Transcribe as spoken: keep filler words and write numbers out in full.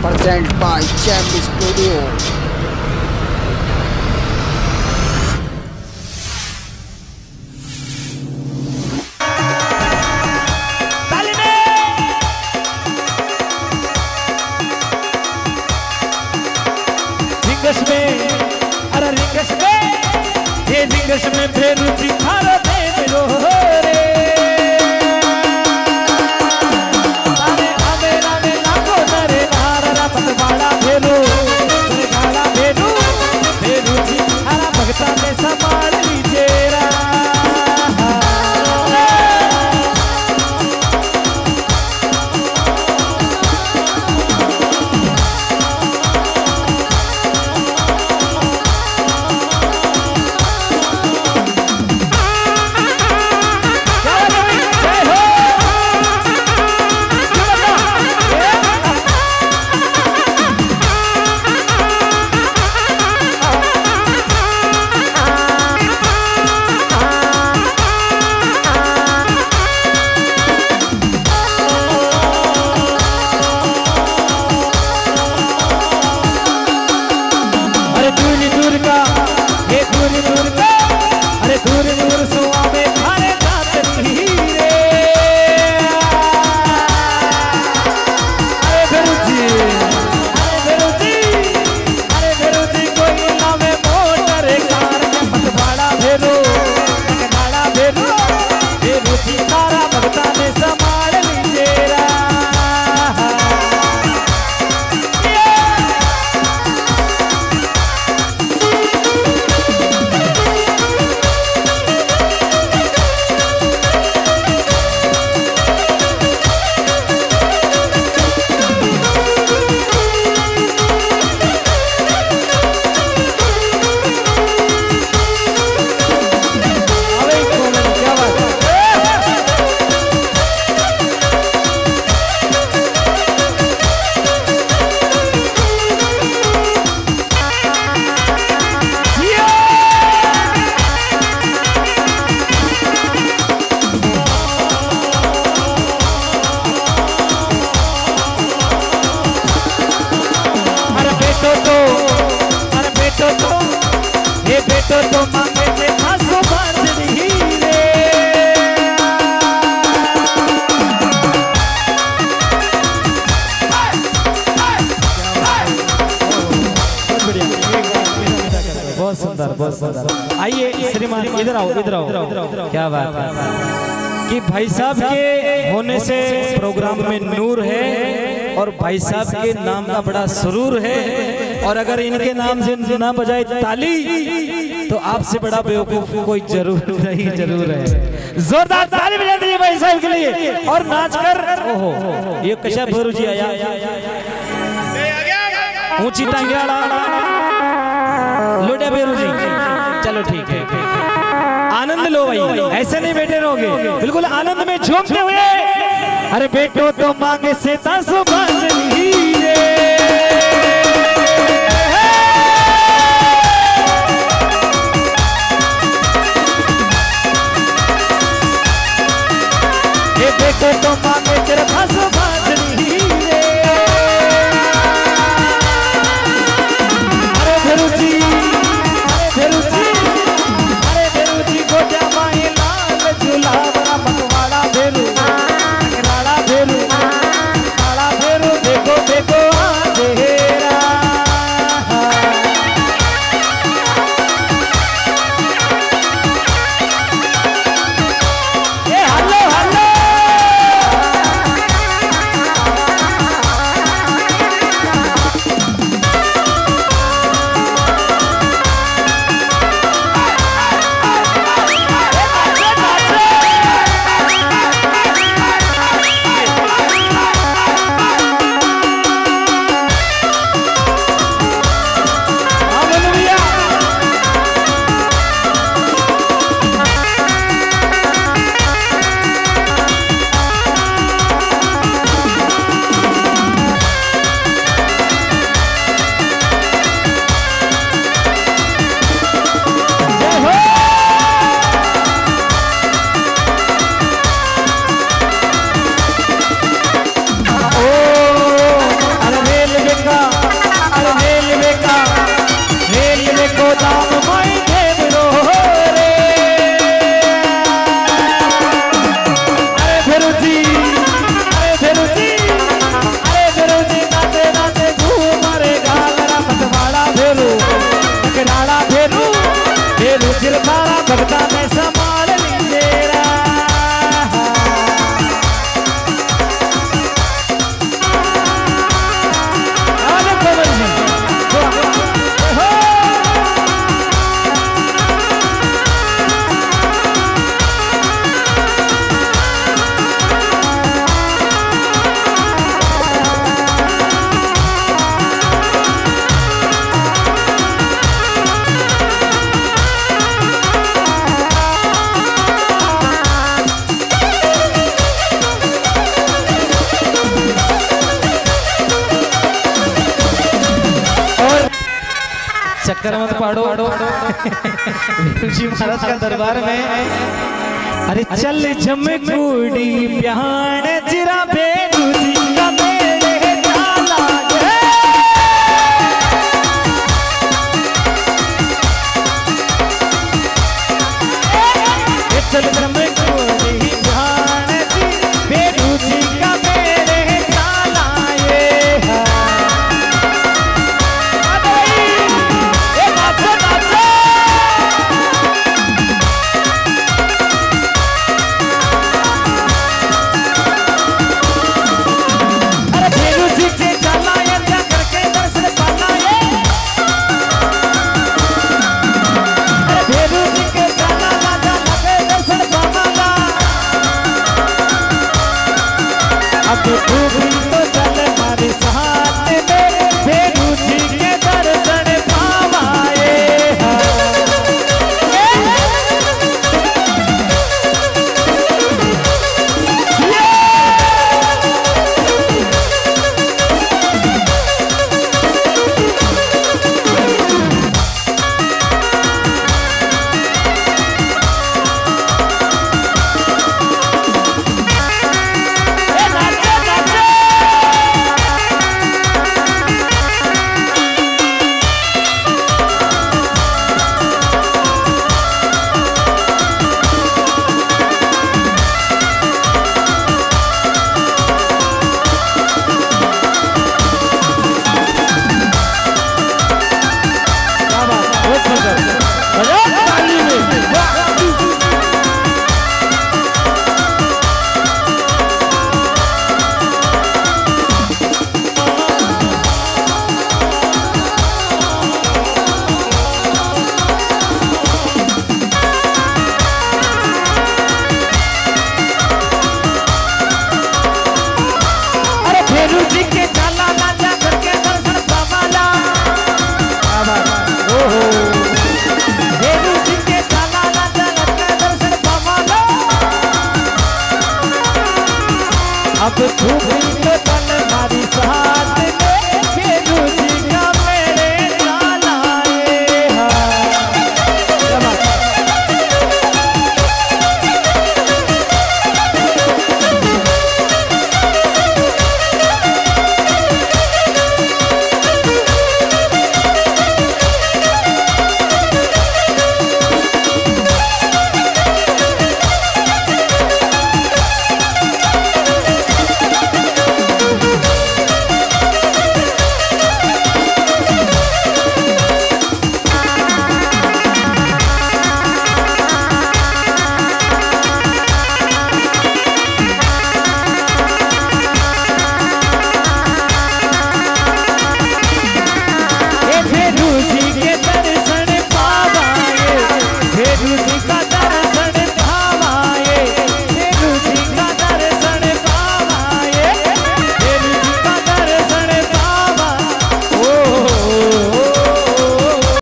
present by Champ Studio. Ringas में, अरे rings में, ये रिंगस में भेरू जी थारो देवरो रे। अरे अमेरा में लागो नरे नारा पतवाड़ा भेरू, गाड़ा भेरू, भेरू जी थारा भगता में संभाल लीजेरा। आइए श्रीमान इधर आओ, इधर आओ। क्या बात है कि भाई साहब के होने से प्रोग्राम में नूर है और भाई साहब के नाम का बड़ा सुरूर है। और अगर इनके नाम से ना बजाए ताली तो आपसे बड़ा बेवकूफ कोई जरूर नहीं जरूर है। जोरदार ताली बजा दीजिए भाई साहब के लिए। और नाचकर ओहो ये कशा भेरू जी आया, ऊंची टांगे लोटा भेरू जी। चलो ठीक है, आनंद लो भाई, ऐसे नहीं बैठे रहोगे, बिल्कुल आनंद में झूमते हुए। अरे बेटो तो मांगे से तासो बांजली रे। ये बेटो तो मांगे तेरे तासो बांजली रे। अरे भेरू जी, अरे भेरू जी, अरे भेरू जी को जमाई लाल झूला बड़ा पतवाड़ा भेरू, राड़ा भेरू, राड़ा भेरू देखो देखो अंधेरा। ये हल्लो हल्लो, चक्कर मत पाड़ो जी महाराज का दरबार में। अरे चल जमकुड़ी बिहान जिरा भेरू जी का मेरे जाला गे। चल जमकुड़ी बिहान जी भेरू जी का मेरे जाला ये। अब